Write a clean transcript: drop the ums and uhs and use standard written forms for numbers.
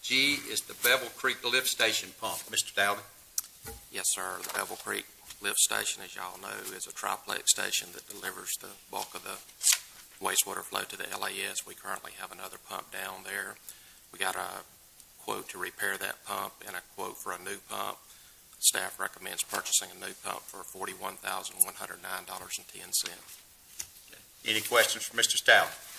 G is the Bevel Creek Lift Station pump. Mr. Dowdy? Yes, sir. The Bevel Creek Lift Station, as y'all know, is a triplex station that delivers the bulk of the wastewater flow to the LAS. We currently have another pump down there. We got a quote to repair that pump and a quote for a new pump. Staff recommends purchasing a new pump for $41,109.10. Any questions for Mr. Stout?